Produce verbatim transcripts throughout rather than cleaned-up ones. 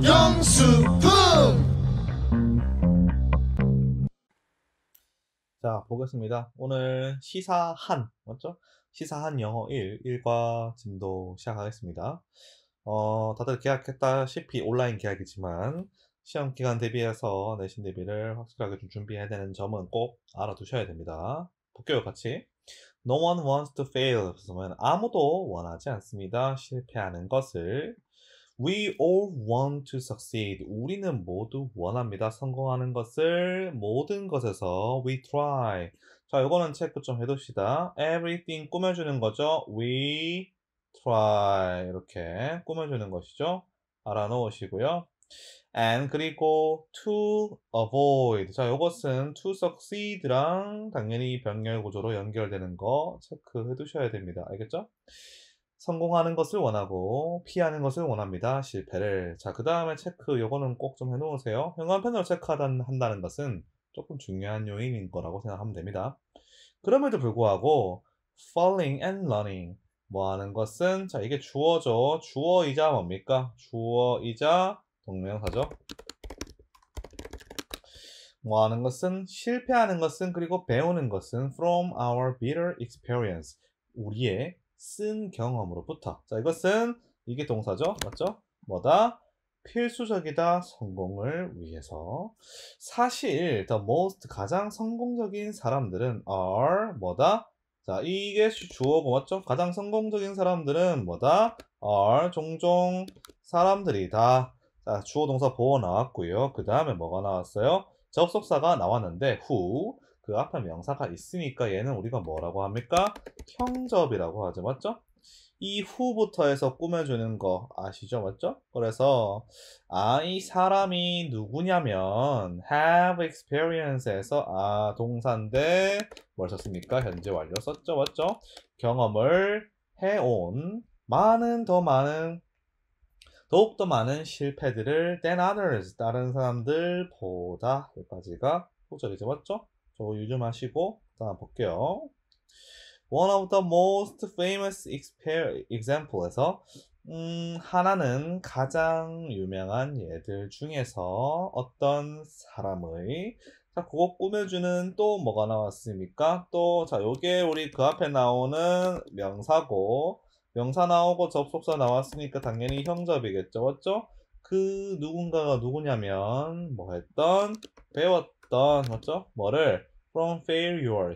명수풍. 자, 보겠습니다. 오늘 시사한, 맞죠? 시사한 영어 일, 일과 진도 시작하겠습니다. 어, 다들 계약했다시피 온라인 계약이지만 시험 기간 대비해서 내신 대비를 확실하게 좀 준비해야 되는 점은 꼭 알아두셔야 됩니다. 볼게요, 같이. No one wants to fail. 그러면 아무도 원하지 않습니다. 실패하는 것을. We all want to succeed. 우리는 모두 원합니다. 성공하는 것을. 모든 것에서 we try. 자, 이거는 체크 좀 해둡시다. Everything 꾸며주는 거죠. We try. 이렇게 꾸며주는 것이죠. 알아놓으시고요. And 그리고 to avoid. 자, 이것은 to succeed랑 당연히 병렬 구조로 연결되는 거 체크해 두셔야 됩니다. 알겠죠? 성공하는 것을 원하고 피하는 것을 원합니다. 실패를. 자, 그 다음에 체크 요거는 꼭 좀 해놓으세요. 현관펜으로 체크한다는 것은 조금 중요한 요인인 거라고 생각하면 됩니다. 그럼에도 불구하고 falling and learning 뭐 하는 것은 자 이게 주어죠. 주어이자 뭡니까? 주어이자 동명사죠. 뭐 하는 것은 실패하는 것은 그리고 배우는 것은 from our bitter experience 우리의 쓴 경험으로부터. 자, 이것은 이게 동사죠. 맞죠? 뭐다? 필수적이다. 성공을 위해서. 사실 the most 가장 성공적인 사람들은 are 뭐다? 자, 이게 주어고 맞죠? 가장 성공적인 사람들은 뭐다? are 종종 사람들이다. 자, 주어 동사 보어 나왔고요. 그 다음에 뭐가 나왔어요? 접속사가 나왔는데 who 그 앞에 명사가 있으니까 얘는 우리가 뭐라고 합니까? 형접이라고 하죠. 맞죠? 이 후부터 해서 꾸며주는 거 아시죠? 맞죠? 그래서 아, 이 사람이 누구냐면 have experience에서 아, 동사인데 뭘 썼습니까? 현재 완료 썼죠? 맞죠? 경험을 해온 많은 더 많은 더욱더 많은 실패들을 than others 다른 사람들보다 여기까지가 소절이죠. 맞죠? 저거 유념하시고 다음 볼게요. One of the most famous example에서 음, 하나는 가장 유명한 예들 중에서 어떤 사람의 자, 그거 꾸며주는 또 뭐가 나왔습니까? 또 자, 요게 우리 그 앞에 나오는 명사고 명사 나오고 접속사 나왔으니까 당연히 형접이겠죠. 맞죠? 그 누군가가 누구냐면 뭐 했던 배웠던 맞죠? 뭐를 from failure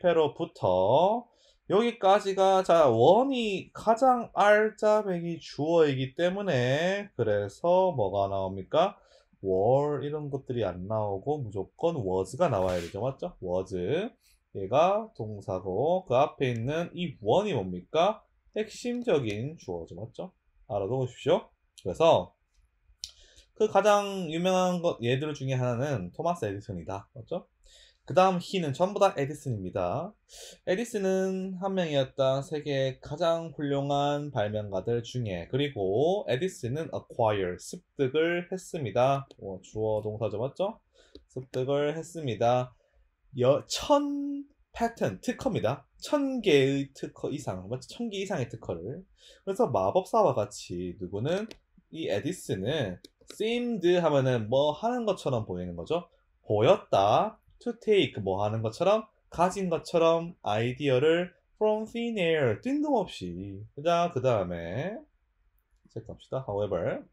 실패로부터 여기까지가 자 원이 가장 알짜배기 주어이기 때문에 그래서 뭐가 나옵니까? were 이런 것들이 안 나오고 무조건 was가 나와야 되죠. 맞죠? was 얘가 동사고 그 앞에 있는 이 원이 뭡니까? 핵심적인 주어죠. 맞죠? 알아두십시오. 그래서 그 가장 유명한 것 예들 중에 하나는 토마스 에디슨이다. 맞죠? 그 다음 히는 전부 다 에디슨입니다. 에디슨은 한 명이었다. 세계의 가장 훌륭한 발명가들 중에 그리고 에디슨은 acquire 습득을 했습니다. 어, 주어 동사죠. 맞죠? 습득을 했습니다. 여, 천 패턴 특허입니다. 천 개의 특허 이상, 맞죠? 천 개 이상의 특허를. 그래서 마법사와 같이 누구는 이 에디슨은 seemed 하면은 뭐 하는 것처럼 보이는 거죠. 보였다. to take 뭐 하는 것처럼 가진 것처럼 아이디어를 from thin air 뜬금없이. 자, 그 다음에 체크합시다. however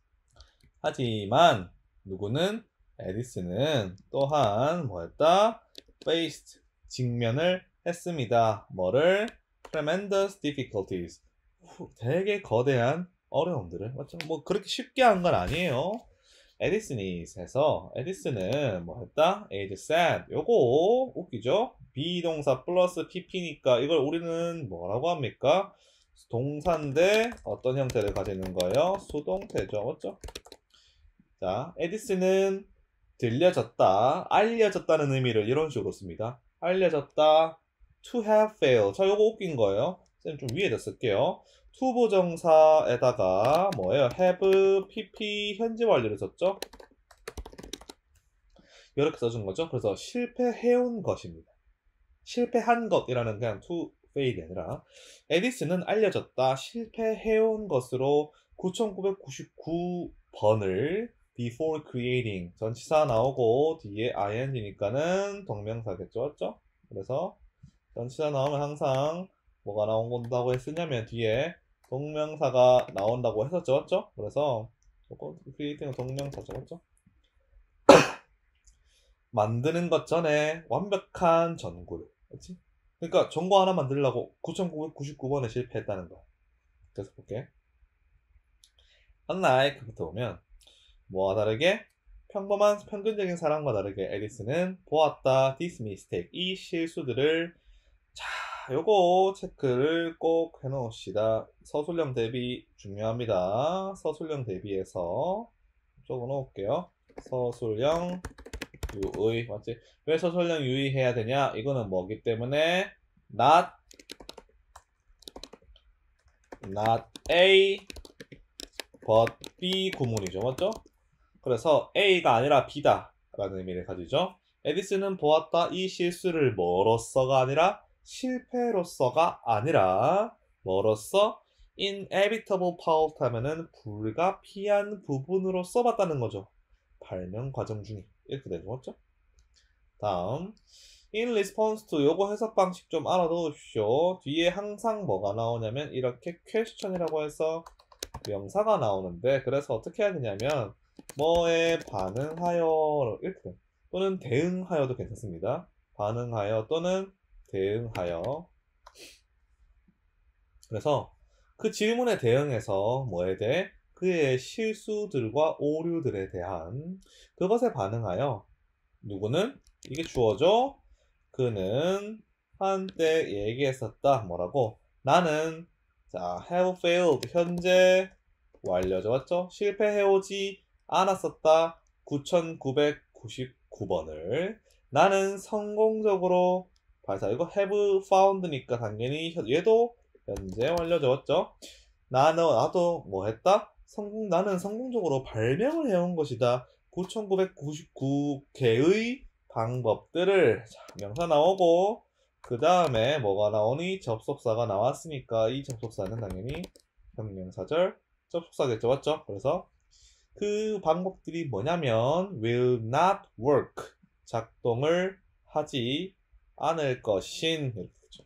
하지만 누구는 에디슨은 또한 뭐였다? faced 직면을 했습니다. 뭐를? tremendous difficulties 되게 거대한 어려움들을 맞죠? 뭐 그렇게 쉽게 한 건 아니에요. 에디슨이 해서 에디슨은 뭐 했다? age said 요거 웃기죠? 비동사 플러스 pp니까 이걸 우리는 뭐라고 합니까? 동사인데 어떤 형태를 가지는 거예요? 수동태죠. 맞죠? 자, 에디슨은 들려졌다, 알려졌다는 의미를 이런 식으로 씁니다. 알려졌다, to have failed. 자, 요거 웃긴 거예요. 쌤 좀 위에다 쓸게요. to 부정사에다가 뭐예요? have, pp, 현재 완료를 썼죠? 이렇게 써준 거죠. 그래서 실패해온 것입니다. 실패한 것이라는 그냥 to fail이 아니라 에디슨은 알려졌다, 실패해온 것으로 천구백구십구 번을 before creating 전치사 나오고 뒤에 ing니까는 동명사겠죠, 맞죠? 그래서 전치사 나오면 항상 뭐가 나온다고 했으냐면 뒤에 동명사가 나온다고 했었죠, 맞죠? 그래서 creating은 동명사죠, 맞죠? 만드는 것 전에 완벽한 전구를, 그렇지? 그러니까 전구 하나 만들려고 구천구백구십구 번에 실패했다는 거야. 그래서 볼게. unlike부터 보면 뭐와 다르게 평범한 평균적인 사람과 다르게 에디슨은 보았다 this mistake 이 실수들을. 자, 요거 체크를 꼭 해놓읍시다. 서술형 대비 중요합니다. 서술형 대비해서 적어놓을게요. 서술형 유의, 맞지? 왜 서술형 유의해야 되냐? 이거는 뭐기 때문에 not not A but B 구문이죠, 맞죠? 그래서 A가 아니라 B다 라는 의미를 가지죠. 에디슨은 보았다 이 실수를 뭐로써가 아니라 실패로써가 아니라 뭐로써 inevitable fault 하면은 불가피한 부분으로 써봤다는 거죠. 발명 과정 중에 이렇게 되죠, 맞죠? 다음 in response to 요거 해석 방식 좀 알아두십시오. 뒤에 항상 뭐가 나오냐면 이렇게 question이라고 해서 명사가 나오는데, 그래서 어떻게 해야 되냐면 뭐에 반응하여 이렇게 돼. 또는 대응하여도 괜찮습니다. 반응하여 또는 대응하여. 그래서 그 질문에 대응해서 뭐에 대해 그의 실수들과 오류들에 대한 그것에 반응하여 누구는 이게 주어져 그는 한때 얘기했었다. 뭐라고? 나는 자 have failed 현재 완료죠, 맞죠? 실패해오지 않았었다. 구천구백구십구 번을 나는 성공적으로 발사. 이거 have found니까 당연히 얘도 현재 완료죠, 맞죠? 나는 나도 뭐 했다? 성공 나는 성공적으로 발명을 해온 것이다. 구천구백구십구 개의 방법들을. 자, 명사 나오고 그 다음에 뭐가 나오니? 접속사가 나왔으니까 이 접속사는 당연히 형용사절 접속사겠죠, 맞죠? 그래서 그 방법들이 뭐냐면 will not work 작동을 하지 않을 것인 이렇게 되죠.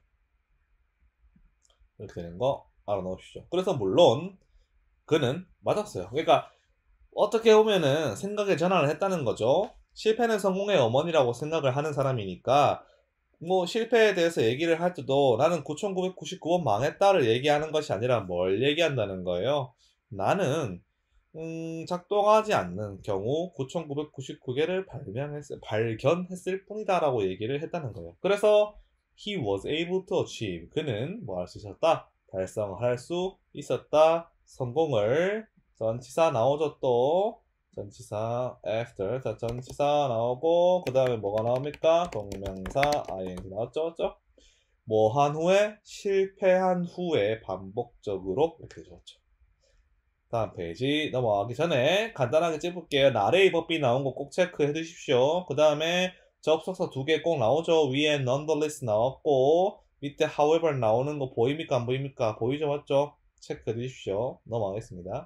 이렇게 되는 거 알아놓으시죠. 그래서 물론 그는 맞았어요. 그러니까 어떻게 보면은 생각의 전환을 했다는 거죠. 실패는 성공의 어머니라고 생각을 하는 사람이니까 뭐 실패에 대해서 얘기를 할 때도 나는 구천구백구십구 번 망했다를 얘기하는 것이 아니라 뭘 얘기한다는 거예요. 나는 음, 작동하지 않는 경우 구천구백구십구 개를 발명했, 발견했을 뿐이다 라고 얘기를 했다는 거예요. 그래서 he was able to achieve 그는 뭐 할 수 있었다? 달성할 수 있었다. 성공을. 전치사 나오죠. 또 전치사 after. 자, 전치사 나오고 그 다음에 뭐가 나옵니까? 동명사 ing 나왔죠, 맞죠? 뭐 한 후에 실패한 후에 반복적으로 이렇게 되었죠. 다음 페이지 넘어가기 전에 간단하게 찝을게요. 나레이 법비 나온 거 꼭 체크해 두십시오. 그 다음에 접속사 두 개 꼭 나오죠. 위에 nonetheless 나왔고 밑에 however 나오는 거 보입니까? 안 보입니까? 보이죠, 맞죠? 체크해 두십시오. 넘어가겠습니다.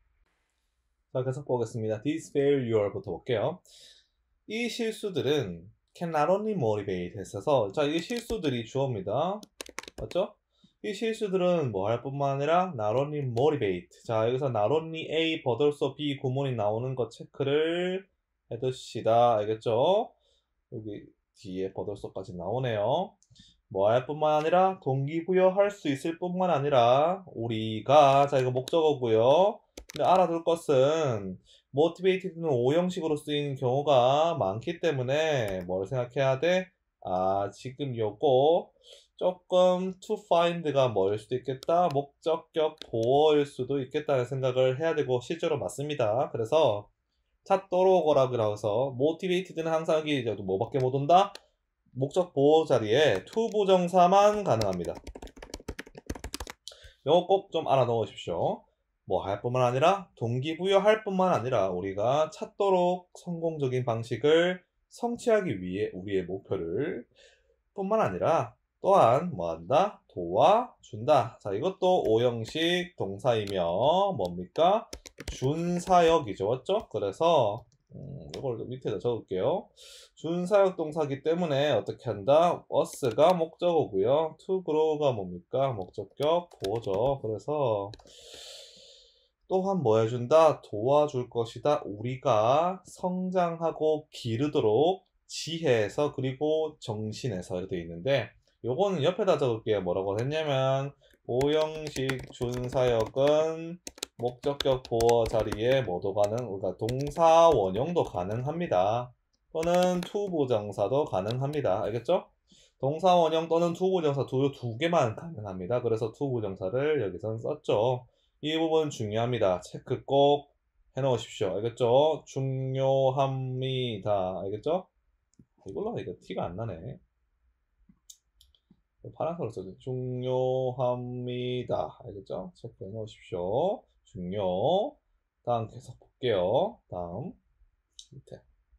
자, 계속 보겠습니다. This failure부터 볼게요. 이 실수들은 can not only motivate 했어서, 자, 이 실수들이 주어입니다. 맞죠? 이 실수들은 뭐 할 뿐만 아니라 not only motivate. 자, 여기서 not only A, but also B 구문이 나오는 거 체크를 해두시다. 알겠죠? 여기 뒤에 but also까지 나오네요. 뭐 할 뿐만 아니라 동기부여할 수 있을 뿐만 아니라 우리가, 자, 이거 목적어고요. 근데 알아둘 것은 motivated는 오형식으로 쓰이는 경우가 많기 때문에 뭘 생각해야 돼? 아, 지금 요거 조금 to find가 뭐일 수도 있겠다. 목적격 보어일 수도 있겠다는 생각을 해야 되고 실제로 맞습니다. 그래서 찾도록어라 그래서 motivated는 항상 여기 뭐밖에 못 온다? 목적 보호 자리에 to 부정사만 가능합니다. 요거 꼭 좀 알아 놓으십시오. 뭐 할 뿐만 아니라 동기부여할 뿐만 아니라 우리가 찾도록 성공적인 방식을 성취하기 위해 우리의 목표를 뿐만 아니라 또한 뭐한다? 도와준다. 자, 이것도 오형식 동사이며 뭡니까? 준사역이죠. 맞죠? 그래서 음, 이걸 밑에다 적을게요. 준사역 동사기 때문에 어떻게 한다? was가 목적어고요. to grow가 뭡니까? 목적격 보어죠. 그래서 또한 뭐 해준다? 도와줄 것이다. 우리가 성장하고 기르도록 지혜에서 그리고 정신에서 이렇게 돼 있는데 요거는 옆에다 적을게요. 뭐라고 했냐면 오형식 준사역은 목적격 보어 자리에 뭐도 가능, 그러니까 동사 원형도 가능합니다. 또는 투부정사도 가능합니다. 알겠죠? 동사 원형 또는 투부정사 두, 두 개만 가능합니다. 그래서 투부정사를 여기서는 썼죠. 이 부분 중요합니다. 체크 꼭 해놓으십시오. 알겠죠? 중요합니다. 알겠죠? 이걸로 이거 티가 안 나네. 파란색으로 써줘. 중요합니다. 알겠죠? 체크해 놓으십시오. 중요. 다음 계속 볼게요. 다음 밑에.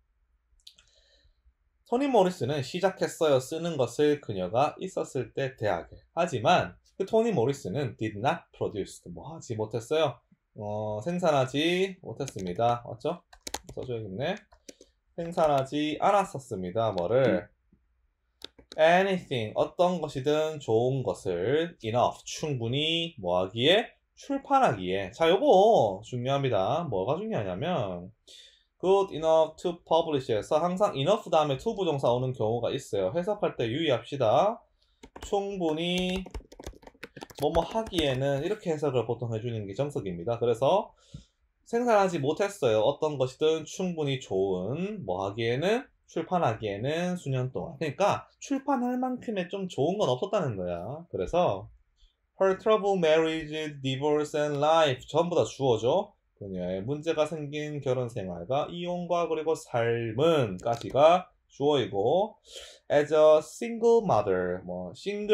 토니 모리스는 시작했어요. 쓰는 것을 그녀가 있었을 때 대학에. 하지만 그 토니 모리스는 did not produce. 뭐 하지 못했어요. 어, 생산하지 못했습니다. 맞죠? 써줘야겠네. 생산하지 않았었습니다. 뭐를? anything, 어떤 것이든 좋은 것을 enough, 충분히 뭐 하기에? 출판하기에. 자, 요거 중요합니다. 뭐가 중요하냐면 good enough to publish에서 항상 enough 다음에 to 부정사 오는 경우가 있어요. 해석할 때 유의합시다. 충분히 뭐뭐 하기에는 이렇게 해석을 보통 해주는 게 정석입니다. 그래서 생산하지 못했어요. 어떤 것이든 충분히 좋은 뭐 하기에는 출판하기에는 수년 동안. 그러니까 출판할 만큼의 좀 좋은 건 없었다는 거야. 그래서 her trouble, marriage, divorce and life 전부 다 주어죠. 그녀의 문제가 생긴 결혼 생활과 이혼과 그리고 삶은 까지가 주어이고 as a single mother 뭐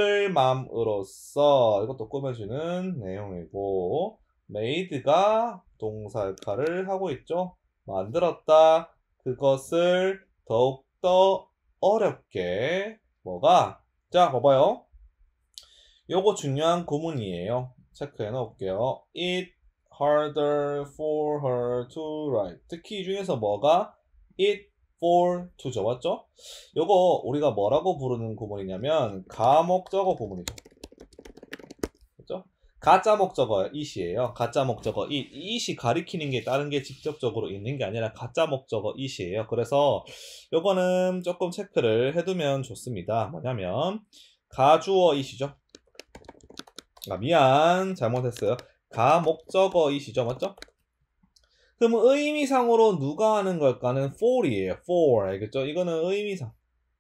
싱글맘으로서 이것도 꾸며주는 내용이고 made가 동사 역할을 하고 있죠. 만들었다. 그것을 더욱더 어렵게 뭐가? 자 봐봐요. 요거 중요한 구문이에요. 체크해 놓을게요. It harder for her to write. 특히 이 중에서 뭐가? It for to죠. 맞죠? 요거 우리가 뭐라고 부르는 구문이냐면 가목적어 구문이죠. 그죠? 가짜 목적어 it이에요. 가짜 목적어 it. it이 가리키는 게 다른 게 직접적으로 있는 게 아니라 가짜 목적어 it이에요. 그래서 요거는 조금 체크를 해두면 좋습니다. 뭐냐면 가주어 it이죠. 아, 미안. 잘못했어요. 가목적어 it이죠. 맞죠? 그럼 의미상으로 누가 하는 걸까는 for이에요. for. 알겠죠? 이거는 의미상.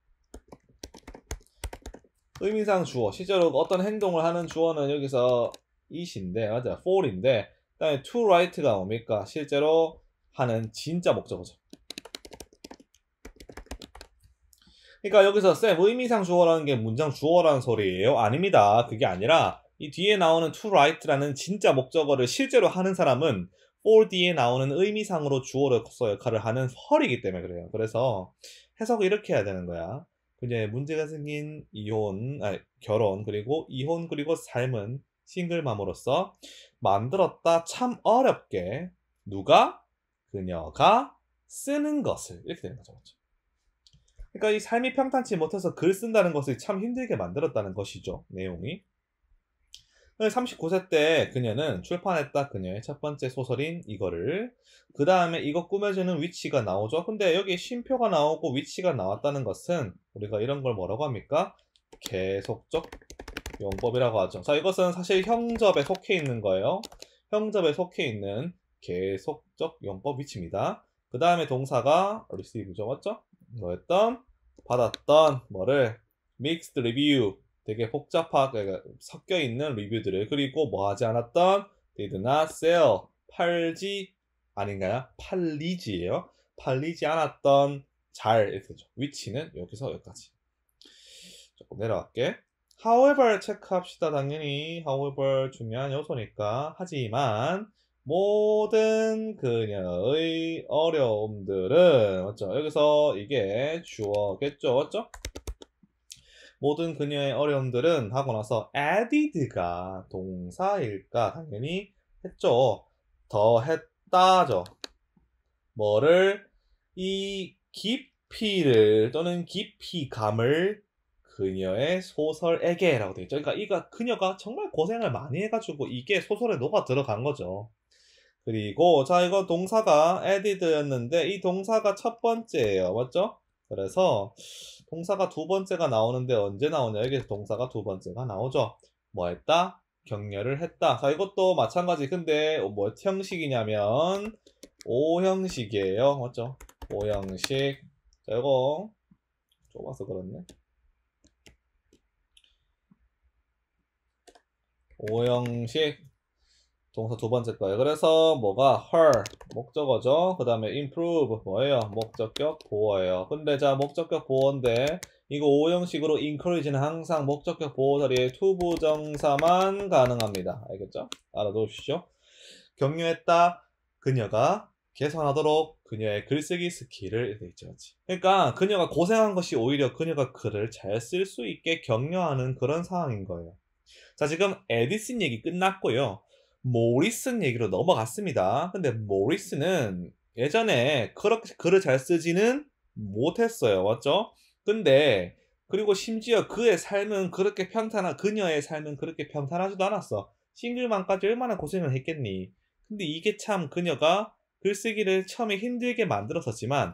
의미상 주어. 실제로 어떤 행동을 하는 주어는 여기서 it인데, 맞아. for인데, 그 다음에 to write가 뭡니까? 실제로 하는 진짜 목적어죠. 그러니까 여기서 쌤, 의미상 주어라는 게 문장 주어라는 소리예요? 아닙니다. 그게 아니라 이 뒤에 나오는 to write라는 진짜 목적어를 실제로 하는 사람은 for 뒤에 나오는 의미상으로 주어로서 역할을 하는 헐이기 때문에 그래요. 그래서 해석을 이렇게 해야 되는 거야. 그녀의 문제가 생긴 이혼, 아니, 결혼, 그리고 이혼, 그리고 삶은 싱글맘으로서 만들었다 참 어렵게 누가? 그녀가 쓰는 것을 이렇게 되는 거죠. 그러니까 이 삶이 평탄치 못해서 글 쓴다는 것을 참 힘들게 만들었다는 것이죠. 내용이. 삼십구 세 때 그녀는 출판했다. 그녀의 첫 번째 소설인 이거를. 그 다음에 이거 꾸며주는 위치가 나오죠. 근데 여기 쉼표가 나오고 위치가 나왔다는 것은 우리가 이런 걸 뭐라고 합니까? 계속적 용법이라고 하죠. 자, 이것은 사실 형접에 속해 있는 거예요. 형접에 속해 있는 계속적 용법 위치입니다. 그 다음에 동사가 receive죠. 맞죠? 뭐였던? 받았던 뭐를? mixed review. 되게 복잡하게 섞여 있는 리뷰들을. 그리고 뭐 하지 않았던? did not sell. 팔지 아닌가요? 팔리지예요. 팔리지 않았던 잘 이렇게 되죠. 위치는 여기서 여기까지. 조금 내려갈게. however 체크합시다. 당연히 however 중요한 요소니까. 하지만 모든 그녀의 어려움들은 맞죠? 여기서 이게 주어겠죠. 맞죠? 모든 그녀의 어려움들은 하고 나서 added가 동사일까? 당연히 했죠. 더 했다죠. 뭐를? 이 깊이를 또는 깊이감을 그녀의 소설에게 라고 되어 있죠. 그러니까 이가 그녀가 정말 고생을 많이 해가지고 이게 소설에 녹아 들어간 거죠. 그리고 자 이거 동사가 added였는데 이 동사가 첫 번째예요. 맞죠? 그래서 동사가 두 번째가 나오는데 언제 나오냐? 여기서 동사가 두 번째가 나오죠. 뭐 했다? 격려를 했다. 자 이것도 마찬가지. 근데 뭐 형식이냐면 오 형식이에요. 맞죠? 오 형식. 자 이거 좁아서 그렇네. 오 형식 동사 두 번째 거예요. 그래서 뭐가 her 목적어죠. 그 다음에 improve 뭐예요? 목적격 보어예요. 근데 자 목적격 보어인데 이거 오 형식으로 encourage는 항상 목적격 보어 자리에 to 부정사만 가능합니다. 알겠죠? 알아두십시오. 격려했다. 그녀가 개선하도록 그녀의 글쓰기 스킬을 이렇게 있죠. 그러니까 그녀가 고생한 것이 오히려 그녀가 글을 잘 쓸 수 있게 격려하는 그런 상황인 거예요. 자 지금 에디슨 얘기 끝났고요. 모리슨 얘기로 넘어갔습니다. 근데 모리슨은 예전에 그렇게 글을 잘 쓰지는 못했어요. 맞죠? 근데 그리고 심지어 그의 삶은 그렇게 평탄한 그녀의 삶은 그렇게 평탄하지도 않았어. 싱글맘까지 얼마나 고생을 했겠니. 근데 이게 참 그녀가 글쓰기를 처음에 힘들게 만들었었지만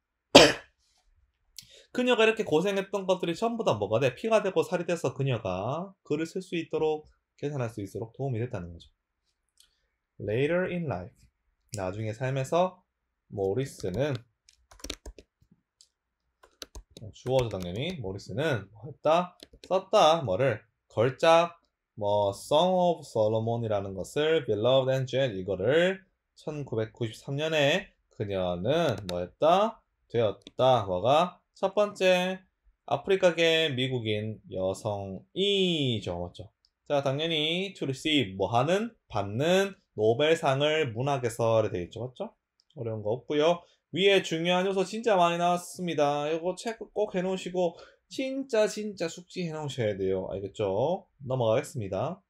그녀가 이렇게 고생했던 것들이 전부 다 뭐가 돼? 피가 되고 살이 돼서 그녀가 글을 쓸 수 있도록 계산할 수 있도록 도움이 됐다는 거죠. Later in life. 나중에 삶에서 모리스는 주어죠 당연히. 모리스는 뭐 했다? 썼다. 뭐를? 걸작 뭐 Song of Solomon이라는 것을 Beloved and Jet 이거를 천구백구십삼 년에 그녀는 뭐 했다? 되었다. 뭐가? 첫 번째 아프리카계 미국인 여성이죠. 맞죠? 자 당연히 to receive 뭐 하는? 받는 노벨상을 문학에서 되어 있죠. 맞죠? 어려운 거 없고요. 위에 중요한 요소 진짜 많이 나왔습니다. 이거 체크 꼭 해놓으시고 진짜 진짜 숙지 해놓으셔야 돼요. 알겠죠? 넘어가겠습니다.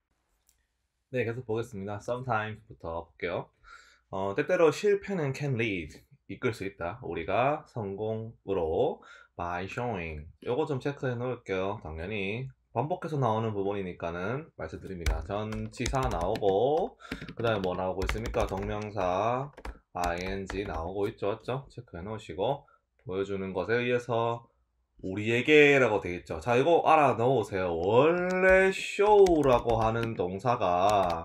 네 계속 보겠습니다. Sometimes부터 볼게요. 어, 때때로 실패는 can lead 이끌 수 있다. 우리가 성공으로 by showing 요거 좀 체크해 놓을게요. 당연히 반복해서 나오는 부분이니까는 말씀드립니다. 전치사 나오고 그 다음에 뭐 나오고 있습니까? 동명사 ing 나오고 있죠. 맞죠? 체크해 놓으시고 보여주는 것에 의해서 우리에게 라고 되어있죠. 자 이거 알아 놓으세요. 원래 show라고 하는 동사가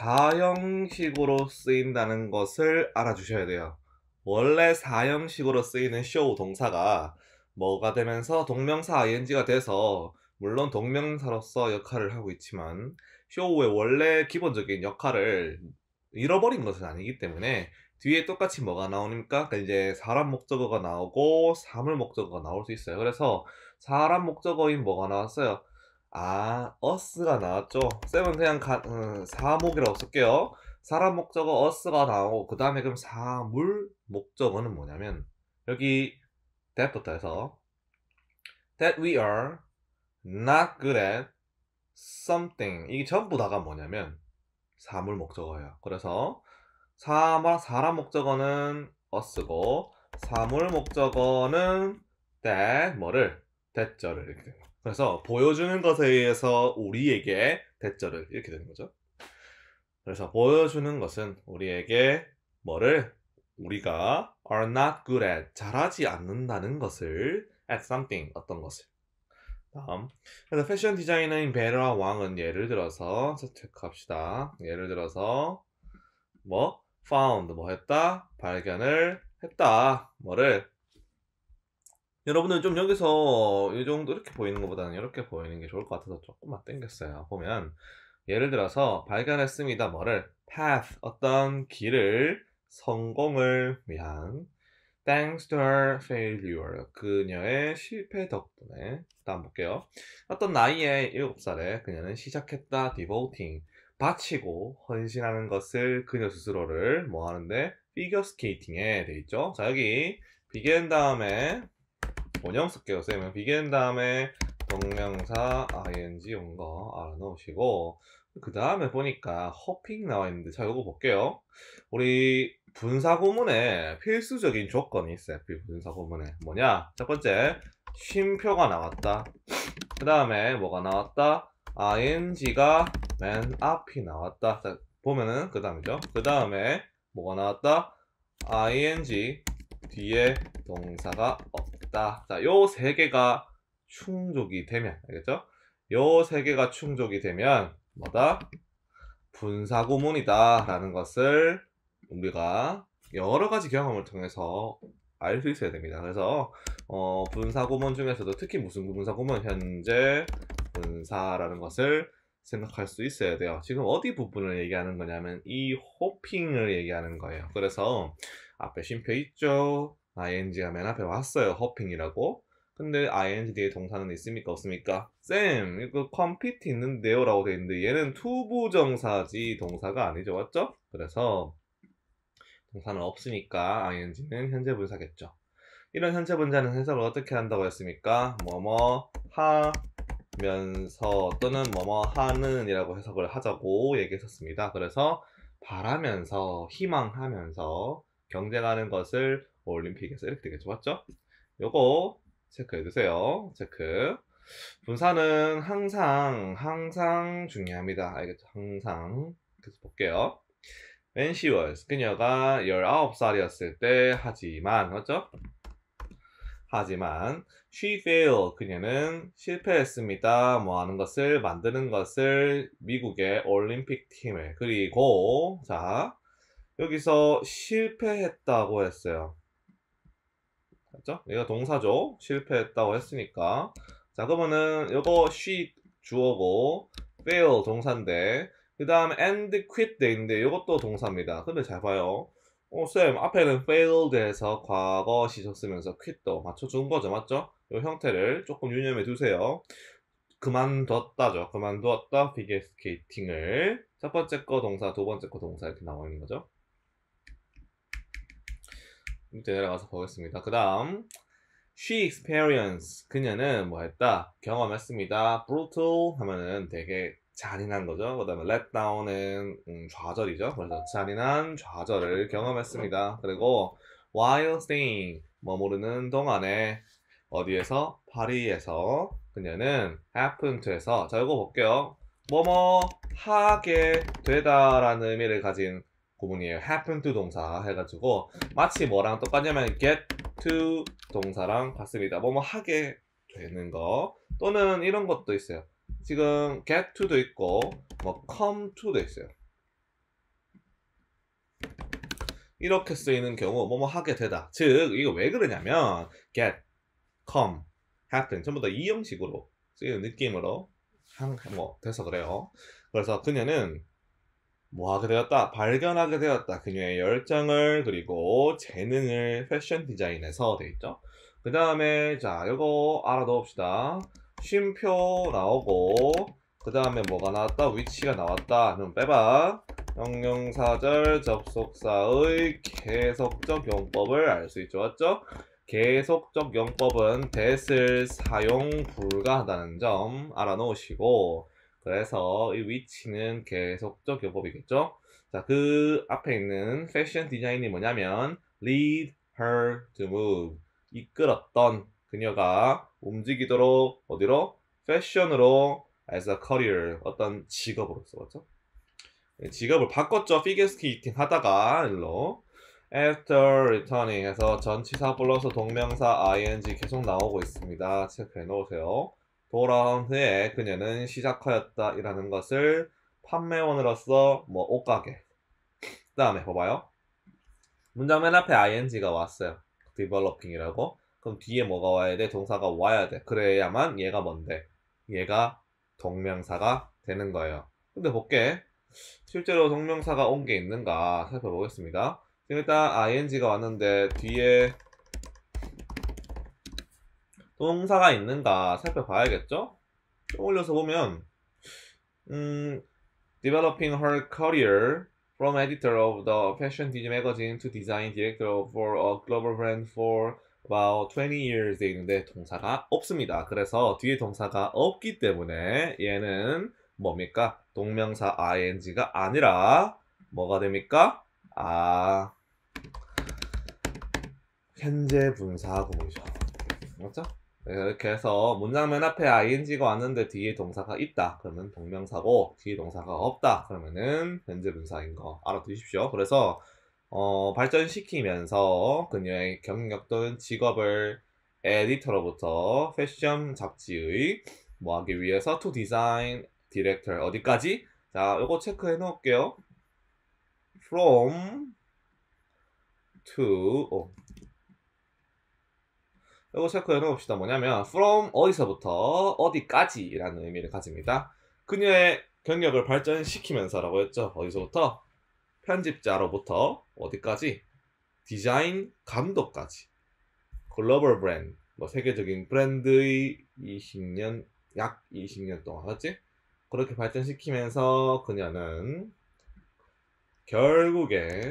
사형식으로 쓰인다는 것을 알아주셔야 돼요. 원래 사형식으로 쓰이는 show 동사가 뭐가 되면서 동명사 ing가 돼서 물론 동명사로서 역할을 하고 있지만 show의 원래 기본적인 역할을 잃어버린 것은 아니기 때문에 뒤에 똑같이 뭐가 나오니까 이제 사람 목적어가 나오고 사물 목적어가 나올 수 있어요. 그래서 사람 목적어인 뭐가 나왔어요? 아, us가 나왔죠. 쌤은 그냥 가, 음, 사목이라고 쓸게요. 사람 목적어 us가 나오고 그 다음에 그럼 사물 목적어는 뭐냐면 여기 that부터 해서 that we are not good at something 이게 전부 다가 뭐냐면 사물 목적어예요. 그래서 사, 사람 목적어는 us고 사물 목적어는 that 뭐를 that절을 이렇게 됩니다. 그래서 보여주는 것에 의해서 우리에게 that절을 이렇게 되는 거죠. 그래서 보여주는 것은 우리에게 뭐를 우리가 are not good at 잘하지 않는다는 것을 at something 어떤 것을 다음 그래서 패션 디자이너인 베라 왕은 예를 들어서 체크합시다. 예를 들어서 뭐 found 뭐 했다? 발견을 했다. 뭐를? 여러분은 좀 여기서 이 정도 이렇게 보이는 것보다는 이렇게 보이는 게 좋을 것 같아서 조금만 당겼어요. 보면 예를 들어서 발견했습니다. 뭐를? path 어떤 길을 성공을 위한 thanks to her failure 그녀의 실패 덕분에 다음 볼게요. 어떤 나이에 일곱 살에 그녀는 시작했다. devoting 바치고 헌신하는 것을 그녀 스스로를 뭐 하는데 피겨 스케이팅에 돼 있죠. 자 여기 began 다음에 원형 쓸게요. 쌤은 began 다음에 동명사 ing 온 거 알아놓으시고 그 다음에 보니까 hopping 나와 있는데 자 요거 볼게요. 우리 분사구문에 필수적인 조건이 있어요. 분사구문에 뭐냐? 첫 번째 쉼표가 나왔다. 그 다음에 뭐가 나왔다? ing가 맨 앞이 나왔다. 자, 보면은 그 다음이죠. 그 다음에 뭐가 나왔다? ing 뒤에 동사가 없다. 자, 요 세 개가 충족이 되면, 알겠죠? 요 세 개가 충족이 되면 뭐다? 분사구문이다 라는 것을 우리가 여러 가지 경험을 통해서 알 수 있어야 됩니다. 그래서 어, 분사구문 중에서도 특히 무슨 분사구문? 현재 분사라는 것을 생각할 수 있어야 돼요. 지금 어디 부분을 얘기하는 거냐면 이 호핑을 얘기하는 거예요. 그래서 앞에 쉼표 있죠? ing가 맨 앞에 왔어요. 호핑이라고. 근데 ing 뒤에 동사는 있습니까? 없습니까? 쌤, 이거 compete 있는데요? 라고 돼 있는데 얘는 투부정사지 동사가 아니죠. 맞죠? 그래서 동사는 없으니까 ing는 현재 분사겠죠. 이런 현재 분사는 해석을 어떻게 한다고 했습니까? 뭐뭐 하면서 또는 뭐뭐 하는 이라고 해석을 하자고 얘기했었습니다. 그래서 바라면서 희망하면서 경쟁하는 것을 올림픽에서 이렇게 되겠죠. 맞죠? 요거 체크해 두세요. 체크. 분사는 항상 항상 중요합니다. 알겠죠? 항상. 그래서 볼게요. When she was 그녀가 열아홉 살이었을 때 하지만 맞죠? 하지만 she failed 그녀는 실패했습니다. 뭐 하는 것을 만드는 것을 미국의 올림픽 팀을 그리고 자 여기서 실패했다고 했어요. 맞죠? 얘가 동사죠. 실패했다고 했으니까 자 그러면은 요거 she 주어고 fail 동사인데 그 다음에 and quit 돼 있는데 이것도 동사입니다. 근데 잘 봐요. 어, 쌤, 앞에는 failed 해서 과거 시조 쓰면서 quit도 맞춰준 거죠. 맞죠? 이 형태를 조금 유념해 두세요. 그만뒀다죠. 그만두었다, figure skating을. 첫 번째 거 동사, 두 번째 거 동사 이렇게 나와 있는 거죠. 밑에 내려가서 보겠습니다. 그 다음 she experienced 그녀는 뭐 했다? 경험했습니다. brutal 하면은 되게 잔인한 거죠. 그 다음에 let down은 음, 좌절이죠. 그래서 잔인한 좌절을 경험했습니다. 그리고 while staying 머무르는 동안에 어디에서? 파리에서 그녀는 happen to에서 자 이거 볼게요. 뭐뭐 하게 되다 라는 의미를 가진 구문이에요. happen to 동사 해가지고 마치 뭐랑 똑같냐면 get to 동사랑 같습니다. 뭐뭐 하게 되는 거 또는 이런 것도 있어요. 지금 get to도 있고 뭐 come to도 있어요. 이렇게 쓰이는 경우 뭐뭐 하게 되다. 즉 이거 왜 그러냐면 get, come, happen 전부 다 이 형식으로 쓰이는 느낌으로 한, 뭐 돼서 그래요. 그래서 그녀는 뭐 하게 되었다? 발견하게 되었다. 그녀의 열정을 그리고 재능을 패션 디자인에서 돼 있죠. 그 다음에 자 이거 알아놓읍시다. 쉼표 나오고 그 다음에 뭐가 나왔다? 위치가 나왔다. 그럼 빼봐. 형용사절 접속사의 계속적 용법을 알 수 있죠. 맞죠? 계속적 용법은 that을 사용 불가하다는 점 알아놓으시고 그래서 이 위치는 계속적 용법이겠죠. 자, 그 앞에 있는 패션 디자인이 뭐냐면 lead her to move 이끌었던 그녀가 움직이도록 어디로? 패션으로 as a career 어떤 직업으로서 그렇죠? 직업을 바꿨죠. figure skating 하다가 일로 after returning 해서 전치사 플러스 동명사 ing 계속 나오고 있습니다. 체크해 놓으세요. 돌아온 후에 그녀는 시작하였다 이라는 것을 판매원으로서 뭐 옷가게 그 다음에 봐봐요. 문장 맨 앞에 ing가 왔어요. developing이라고. 그럼 뒤에 뭐가 와야 돼? 동사가 와야 돼. 그래야만 얘가 뭔데? 얘가 동명사가 되는 거예요. 근데 볼게. 실제로 동명사가 온 게 있는가 살펴보겠습니다. 지금 일단 ing가 왔는데 뒤에 동사가 있는가 살펴봐야겠죠? 좀 올려서 보면 음, developing her career from editor of the fashion magazine to design director for a global brand for about twenty years 돼 있는데 동사가 없습니다. 그래서 뒤에 동사가 없기 때문에 얘는 뭡니까? 동명사 ing가 아니라 뭐가 됩니까? 아, 현재 분사 구문이죠. 맞죠? 네, 이렇게 해서 문장 맨 앞에 ing가 왔는데 뒤에 동사가 있다. 그러면 동명사고 뒤에 동사가 없다. 그러면은 현재 분사인 거 알아두십시오. 그래서 어, 발전시키면서 그녀의 경력 또는 직업을 에디터로부터 패션 잡지의 뭐 하기 위해서 to design director 어디까지? 자, 요거 체크해 놓을게요. from to 어. 이거 체크해 놓읍시다. 뭐냐면 from 어디서부터 어디까지 라는 의미를 가집니다. 그녀의 경력을 발전시키면서라고 했죠. 어디서부터? 편집자로부터 어디까지? 디자인 감독까지. 글로벌 브랜드, 뭐 세계적인 브랜드의 이십 년, 약 이십 년 동안, 맞지? 그렇게 발전시키면서 그녀는 결국에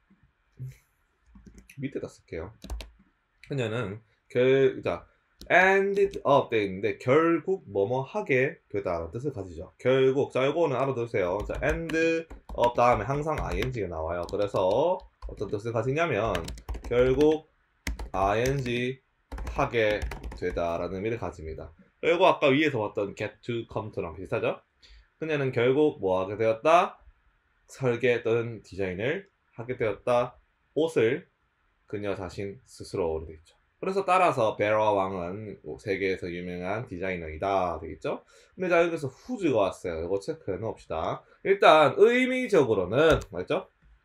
밑에다 쓸게요. 그녀는 결, 자, ended up 돼 있는데 결국 뭐뭐 하게 되다라는 뜻을 가지죠. 결국, 자, 요거는 알아두세요. 자, end up 다음에 항상 ing가 나와요. 그래서 어떤 뜻을 가지냐면 결국 ing 하게 되다라는 의미를 가집니다. 그리고 아까 위에서 봤던 get to, come to랑 비슷하죠? 그녀는 결국 뭐 하게 되었다? 설계 또는 디자인을 하게 되었다. 옷을 그녀 자신 스스로 되어 있죠. 그래서 따라서 베라 왕은 세계에서 유명한 디자이너이다 되겠죠? 근데 자 여기서 who's가 왔어요. 이거 체크해 놓읍시다. 일단 의미적으로는 맞죠?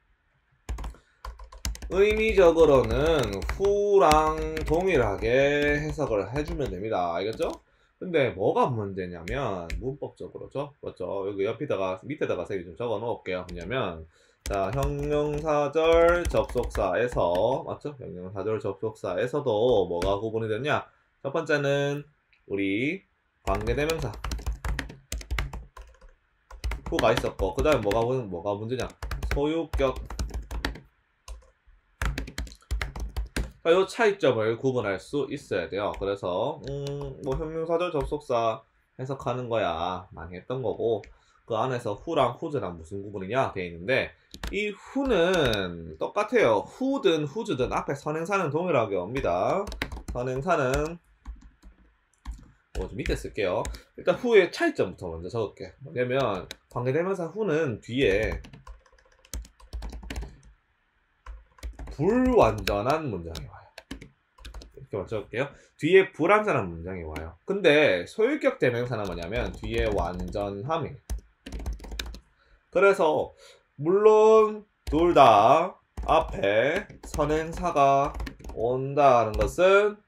의미적으로는 who랑 동일하게 해석을 해주면 됩니다. 알겠죠? 근데 뭐가 문제냐면 문법적으로죠. 맞죠? 여기 옆에다가 밑에다가 세개 좀 적어 놓을게요. 뭐냐면 자, 형용사절 접속사에서 맞죠? 형용사절 접속사에서도 뭐가 구분이 됐냐? 첫 번째는 우리 관계대명사 who가 있었고 그 다음에 뭐가 뭐가 문제냐? 소유격. 이 차이점을 구분할 수 있어야 돼요. 그래서 음, 뭐 형용사절 접속사 해석하는 거야 많이 했던 거고 그 안에서 who랑 whos랑 무슨 구분이냐 돼 있는데 이 who는 똑같아요. who든 whos든 앞에 선행사는 동일하게 옵니다. 선행사는 뭐 좀 밑에 쓸게요. 일단 who의 차이점부터 먼저 적을게. 뭐냐면 관계대명사 who는 뒤에 불완전한 문장이 와요. 이렇게 먼저 적을게요. 뒤에 불완전한 문장이 와요. 근데 소유격 대명사는 뭐냐면 뒤에 완전함이. 그래서 물론 둘 다 앞에 선행사가 온다는 것은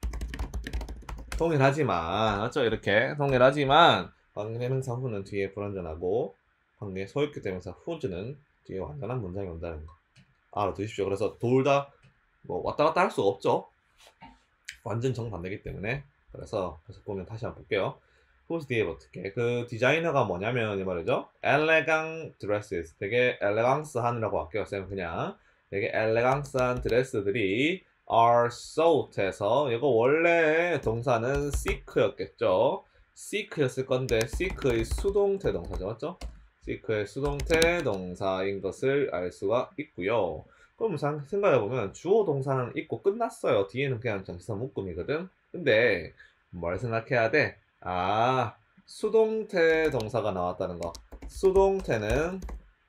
동일하지만 맞죠? 이렇게 동일하지만 관계대명사 who는 뒤에 불완전하고 관계 소유격 대명사 whos는 뒤에 완전한 문장이 온다는 거 알아두십시오. 그래서 둘 다 뭐 왔다 갔다 할 수가 없죠. 완전 정반대이기 때문에. 그래서 계속 보면 다시 한번 볼게요. whose 뒤에 어떻게 그 디자이너가 뭐냐면 이 말이죠. elegant dresses 되게 엘레강스한이라고 할게요. 쌤 그냥 되게 엘레강스한 드레스들이 are sought해서 이거 원래 동사는 seek였겠죠. seek였을 건데 seek의 수동태 동사죠. 맞죠? seek의 수동태 동사인 것을 알 수가 있고요. 그럼 생각해보면 주어 동사는 있고 끝났어요. 뒤에는 그냥 전치사 묶음이거든. 근데 뭘 생각해야 돼? 아, 수동태 동사가 나왔다는 거. 수동태는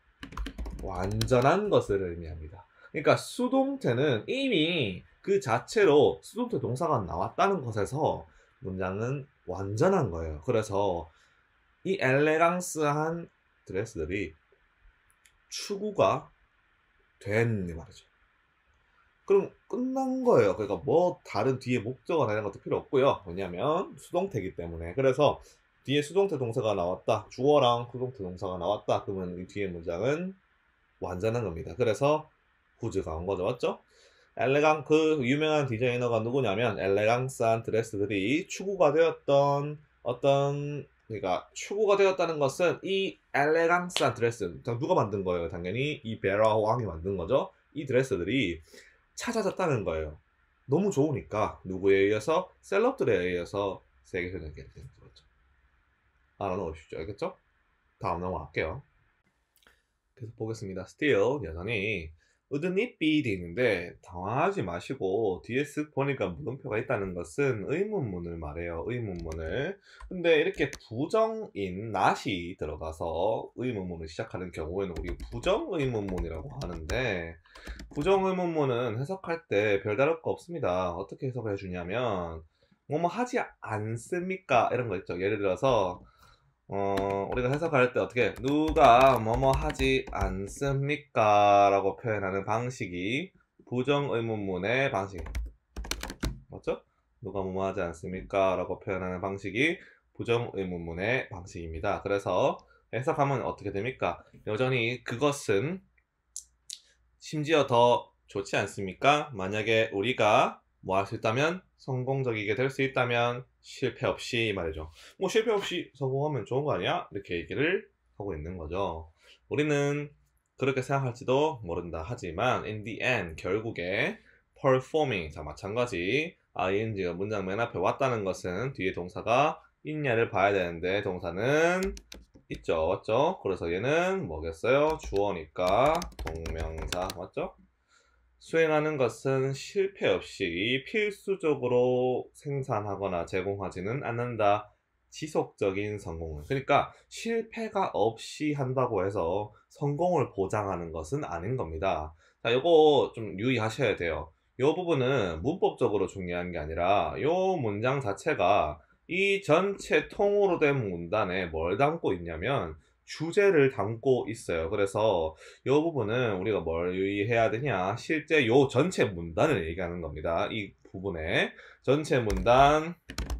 완전한 것을 의미합니다. 그러니까 수동태는 이미 그 자체로 수동태 동사가 나왔다는 것에서 문장은 완전한 거예요. 그래서 이 엘레강스한 드레스들이 추구가 된 말이죠. 그럼 끝난 거예요. 그러니까 뭐 다른 뒤에 목적어나 이런 것도 필요 없고요. 왜냐면 수동태이기 때문에. 그래서 뒤에 수동태 동사가 나왔다. 주어랑 수동태 동사가 나왔다. 그러면 이 뒤에 문장은 완전한 겁니다. 그래서 who's가 온 거죠. 맞죠? 엘레강 그 유명한 디자이너가 누구냐면 엘레강스한 드레스들이 추구가 되었던 어떤 그러니까 추구가 되었다는 것은 이 엘레강스한 드레스 누가 만든 거예요? 당연히 이 베라 왕이 만든 거죠. 이 드레스들이 찾아졌다는 거예요. 너무 좋으니까 누구에 의해서? 셀럽들에 의해서 세계적인 되는 거죠. 알아놓으십시오. 알겠죠? 다음 넘어갈게요. 계속 보겠습니다. still 여전히 wouldn't it be 돼 있는데 당황하지 마시고 뒤에 쓱 보니까 물음표가 있다는 것은 의문문을 말해요. 의문문을. 근데 이렇게 부정인 not이 들어가서 의문문을 시작하는 경우에는 우리 부정의문문이라고 하는데 부정의문문은 해석할 때 별다를 거 없습니다. 어떻게 해석을 해주냐면 뭐뭐 하지 않습니까? 이런 거 있죠. 예를 들어서 어, 우리가 해석할 때 어떻게 누가 뭐뭐 하지 않습니까? 라고 표현하는 방식이 부정의문문의 방식 맞죠? 누가 뭐뭐 하지 않습니까? 라고 표현하는 방식이 부정의문문의 방식입니다. 그래서 해석하면 어떻게 됩니까? 여전히 그것은 심지어 더 좋지 않습니까? 만약에 우리가 뭐 할 수 있다면 성공적이게 될 수 있다면 실패 없이 말이죠. 뭐 실패 없이 성공하면 좋은 거 아니야? 이렇게 얘기를 하고 있는 거죠. 우리는 그렇게 생각할지도 모른다 하지만 in the end 결국에 performing 자 마찬가지 ing가 문장 맨 앞에 왔다는 것은 뒤에 동사가 있냐를 봐야 되는데 동사는 있죠 맞죠? 그래서 얘는 뭐겠어요? 주어니까 동명사 맞죠? 수행하는 것은 실패 없이 필수적으로 생산하거나 제공하지는 않는다. 지속적인 성공을. 그러니까 실패가 없이 한다고 해서 성공을 보장하는 것은 아닌 겁니다. 자, 요거 좀 유의하셔야 돼요. 요 부분은 문법적으로 중요한 게 아니라 요 문장 자체가 이 전체 통으로 된 문단에 뭘 담고 있냐면 주제를 담고 있어요. 그래서 이 부분은 우리가 뭘 유의해야 되냐 실제 요 전체 문단을 얘기하는 겁니다. 이 부분에 전체 문단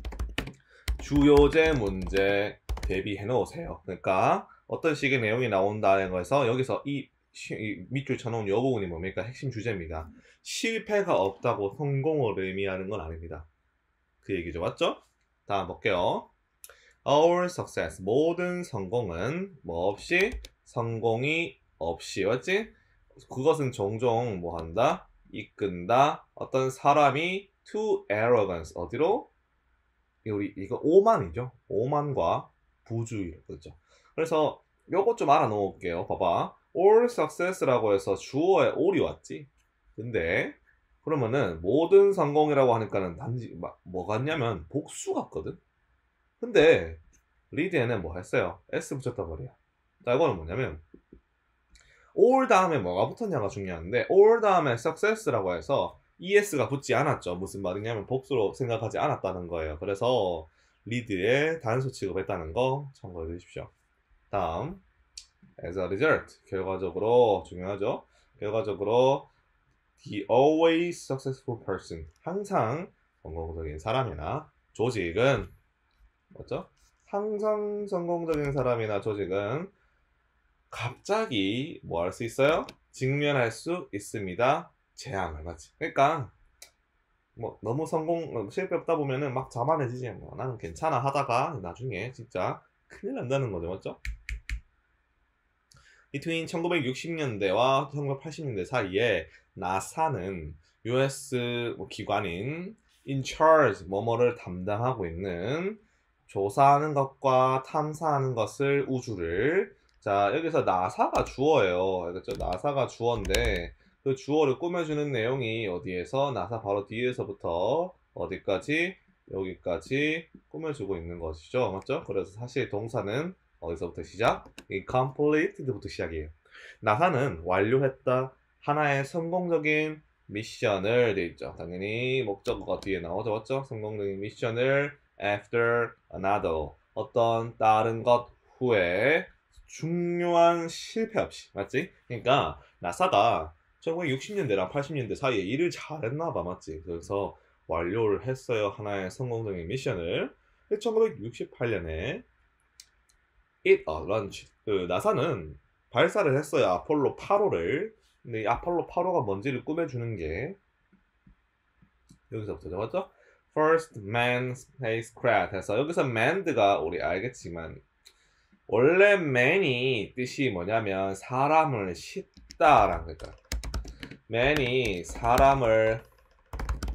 주요제 문제 대비해 놓으세요. 그러니까 어떤 식의 내용이 나온다는 거에서 여기서 이, 이 밑줄 쳐놓은 이 부분이 뭡니까? 핵심 주제입니다. 실패가 없다고 성공을 의미하는 건 아닙니다. 그 얘기죠. 맞죠? 다음 볼게요. Our success 모든 성공은 뭐 없이 성공이 없이 맞지? 그것은 종종 뭐 한다? 이끈다 어떤 사람이 to arrogance 어디로? 우리 이거 오만이죠. 오만과 부주의 그렇죠. 그래서 요것 좀 알아 놓을게요. 봐봐. all success라고 해서 주어에 all이 왔지. 근데 그러면은 모든 성공이라고 하니까는 단지 뭐 같냐면 복수 같거든. 근데 리드에는 뭐 했어요? S 붙였단 말이야. 자, 이거는 뭐냐면 all 다음에 뭐가 붙었냐가 중요한데 all 다음에 success라고 해서 es가 붙지 않았죠. 무슨 말이냐면 복수로 생각하지 않았다는 거예요. 그래서 리드에 단수 취급했다는 거 참고해 주십시오. 다음 as a result 결과적으로 중요하죠. 결과적으로 the always successful person 항상 성공적인 사람이나 조직은 맞죠? 항상 성공적인 사람이나 조직은 갑자기 뭐 할 수 있어요? 직면할 수 있습니다. 재앙을 맞지. 그러니까 뭐 너무 성공 실패 없다 보면은 막 자만해지지. 뭐 나는 괜찮아 하다가 나중에 진짜 큰일 난다는 거죠, 맞죠? Between 천구백육십 년대와 천구백팔십 년대 사이에 나사는 유에스 뭐 기관인 in charge 뭐뭐를 담당하고 있는 조사하는 것과 탐사하는 것을 우주를 자 여기서 나사가 주어예요. 알겠죠? 나사가 주어인데 그 주어를 꾸며주는 내용이 어디에서 나사 바로 뒤에서부터 어디까지 여기까지 꾸며주고 있는 것이죠. 맞죠? 그래서 사실 동사는 어디서부터 시작? 이 completed부터 시작이에요. 나사는 완료했다. 하나의 성공적인 미션을 돼 있죠. 당연히 목적어가 뒤에 나오죠. 맞죠? 성공적인 미션을 after another 어떤 다른 것 후에 중요한 실패 없이 맞지? 그러니까 나사가 천구백육십 년대랑 팔십 년대 사이에 일을 잘했나 봐 맞지? 그래서 완료를 했어요. 하나의 성공적인 미션을 천구백육십팔 년에 it a launch 그 나사는 발사를 했어요. 아폴로 팔 호를 근데 이 아폴로 팔 호가 뭔지를 꾸며주는 게 여기서부터 맞죠? First Man Spacecraft 해서 여기서 maned가 우리 알겠지만 원래 man이 뜻이 뭐냐면 사람을 싣다라는 거죠. man이 사람을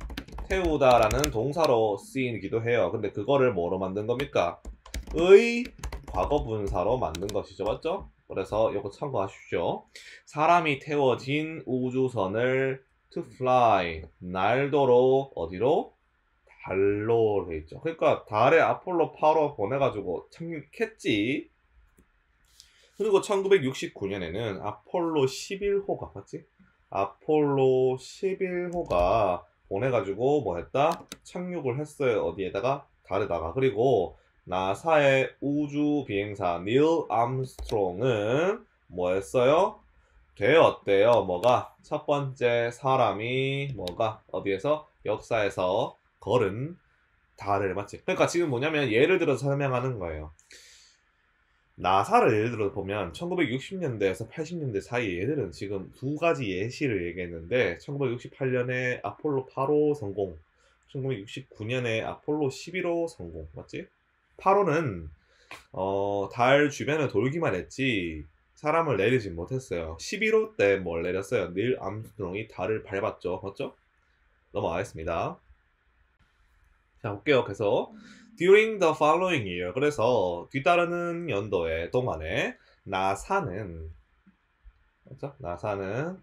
태우다라는 동사로 쓰이기도 해요. 근데 그거를 뭐로 만든 겁니까? 의 과거분사로 만든 것이죠. 맞죠? 그래서 이거 참고하십시오. 사람이 태워진 우주선을 to fly, 날도록 어디로? 달로 돼 있죠. 그러니까 달에 아폴로 팔호 보내가지고 착륙했지. 그리고 천구백육십구 년에는 아폴로 십일 호가 맞지? 아폴로 십일 호가 보내가지고 뭐 했다? 착륙을 했어요. 어디에다가? 달에다가. 그리고 나사의 우주 비행사 닐 암스트롱은 뭐 했어요? 되었대요. 뭐가? 첫 번째 사람이 뭐가? 어디에서? 역사에서 걸은 달을 맞지? 그러니까 지금 뭐냐면 예를 들어서 설명하는 거예요. 나사를 예를 들어 보면 천구백육십 년대에서 팔십 년대 사이 얘들은 지금 두 가지 예시를 얘기했는데 천구백육십팔 년에 아폴로 팔 호 성공, 천구백육십구 년에 아폴로 십일 호 성공 맞지? 팔 호는 어, 달 주변을 돌기만 했지 사람을 내리진 못했어요. 십일 호 때 뭘 내렸어요? 닐 암스트롱이 달을 밟았죠. 맞죠? 넘어가겠습니다. 자 볼게요. 그래서 during the following year 그래서 뒤따르는 연도에 동안에 나사는 맞죠? 나사는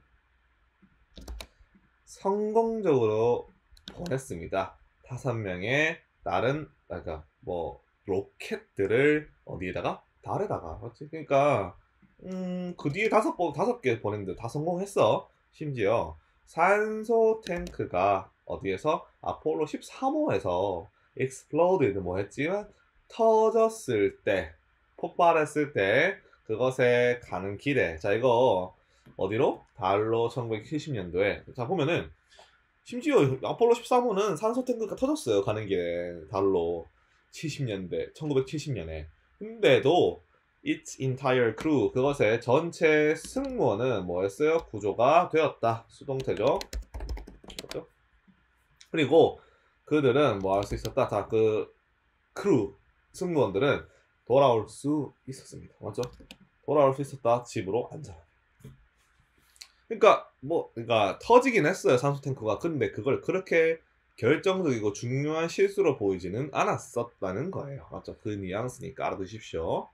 성공적으로 보냈습니다. 다섯 명의 다른 그러니까 뭐 로켓들을 어디에다가 달에다가 맞지? 그러니까 음, 그 뒤에 다섯 번 다섯 개 보냈는데 다 성공했어. 심지어 산소 탱크가 어디에서 아폴로 십삼 호에서 exploded 뭐 했지만 터졌을 때 폭발했을 때 그것에 가는 길에 자 이거 어디로? 달로 천구백칠십 년도에 자 보면은 심지어 아폴로 십삼 호는 산소 탱크가 터졌어요. 가는 길에 달로 칠십 년대 천구백칠십 년에 근데도 its entire crew 그것의 전체 승무원은 뭐였어요? 구조가 되었다. 수동태죠. 그렇죠? 그리고 그들은 뭐 할 수 있었다. 자, 그 크루 승무원들은 돌아올 수 있었습니다. 맞죠? 돌아올 수 있었다. 집으로 안전하게. 그러니까 뭐 그러니까 터지긴 했어요. 산소 탱크가. 근데 그걸 그렇게 결정적이고 중요한 실수로 보이지는 않았었다는 거예요. 맞죠? 그 뉘앙스니까 알아두십시오.